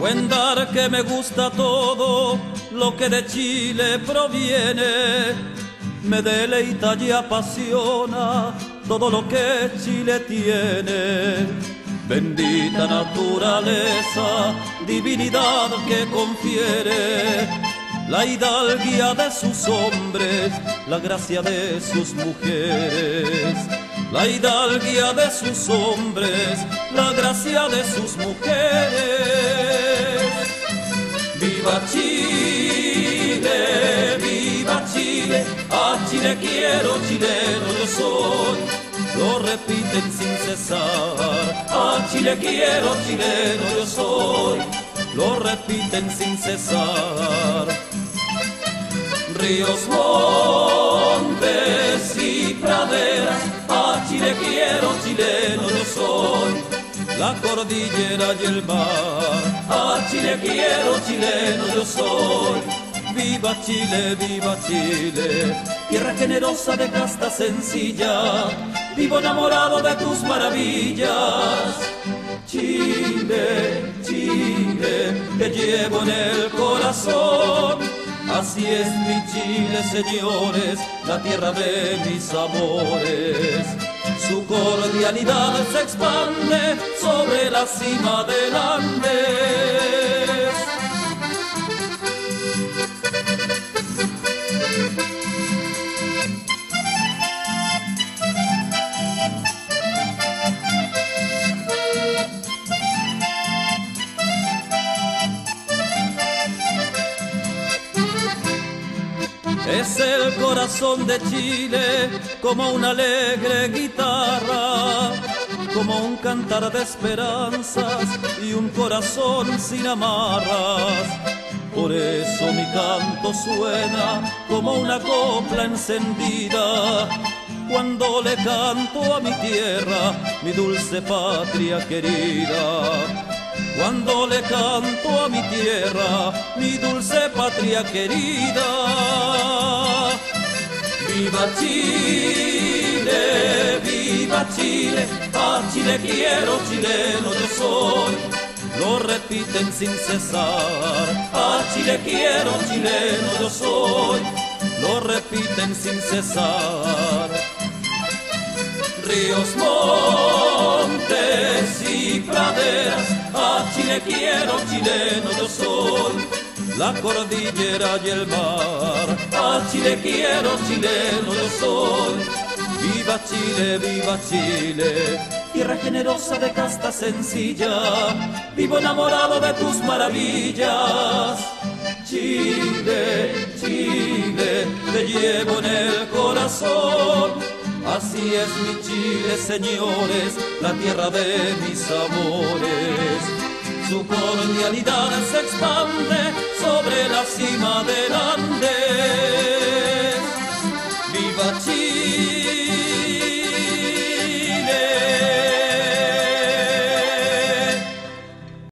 Cuentar que me gusta todo lo que de Chile proviene, me deleita y apasiona todo lo que Chile tiene. Bendita naturaleza, divinidad que confiere la hidalguía de sus hombres, la gracia de sus mujeres. La hidalguía de sus hombres, la gracia de sus mujeres. ¡Viva Chile! ¡Viva Chile! A Chile quiero, chileno yo soy. Lo repiten sin cesar. A Chile quiero, chileno yo soy. Lo repiten sin cesar. Ríos, montes y praderas, a Chile quiero, chileno yo soy. La cordillera y el mar, a Chile quiero, chileno yo soy. Viva Chile, tierra generosa de casta sencilla, vivo enamorado de tus maravillas. Chile, Chile, te llevo en el corazón. Así es mi Chile, señores, la tierra de mis amores. Su cordialidad se expande sobre la cima del Andes. Es el corazón de Chile como una alegre guitarra, como un cantar de esperanzas y un corazón sin amarras. Por eso mi canto suena como una copla encendida, cuando le canto a mi tierra, mi dulce patria querida. Cuando le canto a mi tierra, mi dulce patria querida. ¡Viva Chile! ¡Viva Chile! A Chile quiero, chileno yo soy. Lo repiten sin cesar. A Chile quiero, chileno yo soy. Lo repiten sin cesar. Ríos, montes y praderas, a Chile quiero, chileno yo soy. La cordillera y el mar, a Chile quiero, chileno yo soy. Viva Chile, tierra generosa de casta sencilla, vivo enamorado de tus maravillas. Chile, Chile, te llevo en el corazón. Así es mi Chile, señores, la tierra de mis amores. Su cordialidad se expande sobre la cima del Andes.